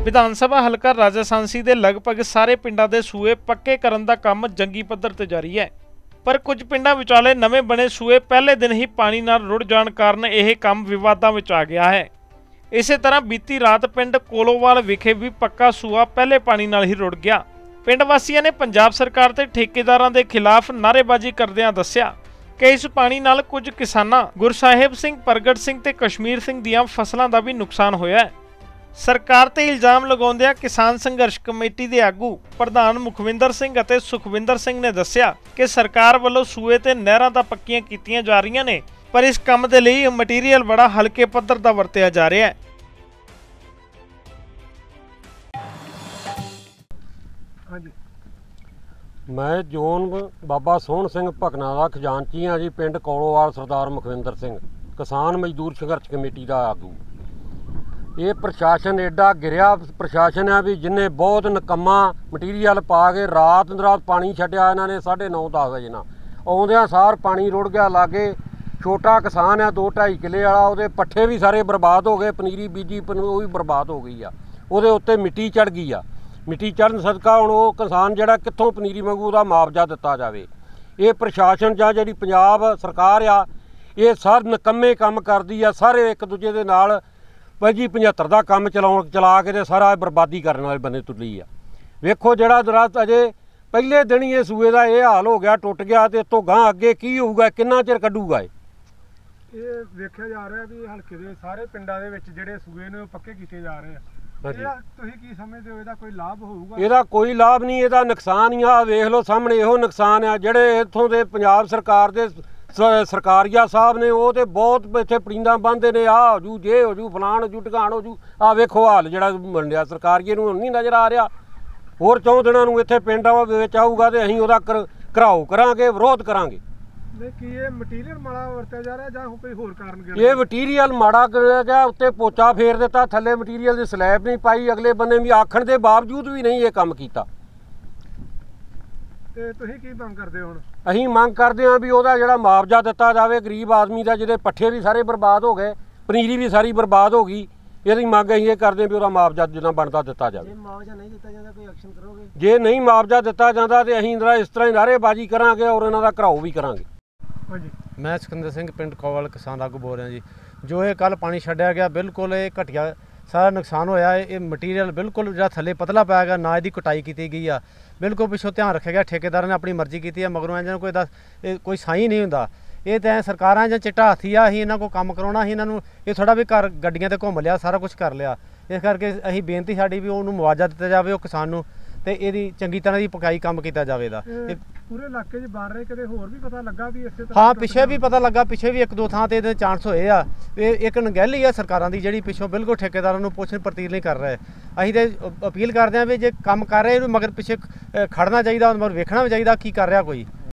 विधान सभा हलका राजासांसी के लगभग सारे पिंडां दे सूए पक्के करन दा काम जंगी पद्धर ते जारी है, पर कुछ पिंडां विचाले नਵੇਂ बने सूए पहले दिन ही पानी नाल रुड़ जाण कारण यह काम विवादां विच आ गया है। इसे तरह बीती रात पिंड कोलोवाल विखे भी पक्का सूआ पहले पानी नाल ही रुड़ गया। पिंड वासियों ने पंजाब सरकार ते ठेकेदारां दे खिलाफ नारेबाजी करदिआं दस्सिआ कि इस पानी नाल कुछ किसानां गुरसाहिब सिंह, परगट सिंह ते कश्मीर सिंह दीआं फसलां दा भी नुकसान होया है। सरकार ते इल्जाम लगाउंदिआं किसान संघर्ष कमेटी दे आगू प्रधान मुखविंदर सिंह अते सुखविंदर सिंह ने दस्सिआ कि सरकार वल्लों सूए ते नहरां तां पक्कीआं कीतीआं जा रहीआं ने, पर इस काम दे लई मटीरियल बड़ा हल्के पद्धर दा वरतिआ जा रिहा है। मैं जोन बाबा सोहन सिंह भकना का खजानची हाँ जी। पिंड कोलोवाल सरदार मुखविंदर सिंह, किसान मजदूर संघर्ष कमेटी का आगू। ये प्रशासन एडा गिरिया प्रशासन है भी जिन्हें बहुत निकम्मा मटीरियल पा के रात पानी छड्डिया इन्होंने 9:30-10 बजे ना आउंदियां सार पानी रुड़ गया। लागे छोटा किसान है 2-2.5 किले वाला, वो पट्ठे भी सारे बर्बाद हो गए, पनीरी बीजी वो भी बर्बाद हो गई आ। वो उत्ते मिट्टी चढ़ गई आ। मिट्टी चढ़न सदका हुण वो किसान जिहड़ा कित्थों पनीरी मंगू उहदा मुआवजा दिता जाए। ये प्रशासन जां जिहड़ी पंजाब सरकार आ ये सर निकम्मे काम करदी आ। सारे एक दूजे दे नाल 75 का काम चला के सारा बर्बादी करने वाले बने तुली आ। वेखो जिहड़ा दरख्त अजे पहले दिन ही ये सूए का ये हाल हो गया, टुट गया, तो इतों गांह अगे की होऊगा, किन्ना चिर कड्डूगा। ये वेख्या जा रहा भी हल्के दे सारे पिंडां दे विच जिहड़े सूए ने पक्के कीते जा रहे हैं। ਤੁਸੀਂ ਕੀ ਸਮਝਦੇ ਹੋ ਇਹਦਾ ਕੋਈ ਲਾਭ ਹੋਊਗਾ? ਇਹਦਾ ਕੋਈ ਲਾਭ ਨਹੀਂ, ਇਹਦਾ ਨੁਕਸਾਨ ਹੀ ਆ। ਵੇਖ ਲਓ ਸਾਹਮਣੇ ਇਹੋ ਨੁਕਸਾਨ ਆ। ਜਿਹੜੇ ਇੱਥੋਂ ਦੇ ਪੰਜਾਬ ਸਰਕਾਰ ਦੇ ਸਰਕਾਰੀਆ ਸਾਹਿਬ ਨੇ ਉਹ ਤੇ ਬਹੁਤ ਇੱਥੇ ਪੜੀਂਦਾ ਬੰਨ੍ਹਦੇ ਨੇ, ਆਹ ਹੋ ਜੂ, ਜੇ ਹੋ ਜੂ, ਫਲਾਣ ਹੋ ਜੂ, ਢਕਾਣ ਹੋ ਜੂ। ਆਹ ਵੇਖੋ ਹਾਲ ਜਿਹੜਾ ਮੰਡਿਆ ਸਰਕਾਰੀਏ ਨੂੰ ਨਹੀਂ ਨਜ਼ਰ ਆ ਰਿਹਾ। ਹੋਰ 4 ਦਿਨਾਂ ਨੂੰ ਇੱਥੇ ਪਿੰਡਾਂ ਵਿੱਚ ਆਊਗਾ ਤੇ ਅਸੀਂ ਉਹਦਾ ਘਰਾਓ ਕਰਾਂਗੇ, ਵਿਰੋਧ ਕਰਾਂਗੇ। कि ये मटीरियल माड़ा वरत्या जा रहा है कोई होर कारण? ये मटीरियल माड़ा कराया गया, उत्ते पोचा फेर दिता, थल्ले मटीरियल की स्लैब नहीं पाई, अगले बन्ने भी आखण के बावजूद भी नहीं ये काम किया। तुसीं की मंग करदे हो हुण? असीं मंग करदे हां भी ओहदा जिहड़ा मुआवजा दिता जाए गरीब आदमी का, जिहदे पट्ठे भी सारे बर्बाद हो गए, पनीरी भी सारी बर्बाद हो गई। ਇਹਦੀ ਮੰਗ ਅਸੀਂ ਇਹ ਕਰਦੇ ਵੀ ਉਹਦਾ ਮੁਆਵਜ਼ਾ ਜਿੰਨਾ ਬਣਦਾ ਦਿੱਤਾ ਜਾਵੇ। ਜੇ ਮੁਆਵਜ਼ਾ ਨਹੀਂ ਦਿੱਤਾ ਜਾਂਦਾ ਕੋਈ ਐਕਸ਼ਨ ਕਰੋਗੇ? ਜੇ ਨਹੀਂ ਮੁਆਵਜ਼ਾ ਦਿੱਤਾ ਜਾਂਦਾ ਤੇ ਅਸੀਂ ਇਸ ਤਰ੍ਹਾਂ ਹੀ ਨਾਅਰੇਬਾਜ਼ੀ ਕਰਾਂਗੇ ਔਰ ਇਹਨਾਂ ਦਾ ਘਰਾਓ ਵੀ ਕਰਾਂਗੇ। ਹਾਂਜੀ, मैं सिकंदर सिंह पिंड कोलोवाल किसान आगू बोल रहा जी। जो ये कल पानी छड्डिया गया बिल्कुल ये घटिया सारा नुकसान होया है। ये मटीरियल बिल्कुल जो थले पतला पाया गया, ना इसकी कटाई की गई है, बिल्कुल पिछों ध्यान रखा गया। ठेकेदार ने अपनी मर्जी की है, मगरों इन्होंने कोई साई नहीं होंदा। ये तो सरकारां जां चिट्टा हाथी आ, असीं इन्हां कोल काम कराउणा, असीं इन्हां नूं ये थोड़ा भी घर गड्डियां ते घुम लिया, सारा कुछ कर लिया। इस करके असीं बेनती साडी भी उहनूं मुआवजा दित्ता जावे, उह किसान नूं, ते इहदी चंगी तरह दी पकाई काम कीता जावे दा। पूरे इलाके च बन रहे, कदे होर भी पता लगा भी इसे तरह? हाँ, पिछे भी पता लगा, पिछे भी 1-2 थां ते चांस होए आ। एक नगैली आ सरकारां दी जिहड़ी पिछों बिल्कुल ठेकेदारां नूं पुੱਛਣ ਪ੍ਰਤੀਲ नहीं कर रहे। असीं ते अपील करदे आ भी जे काम कर रहे मगर पिछे खड़ना चाहिए, मगर वेखना भी चाहिए की कर रहा कोई।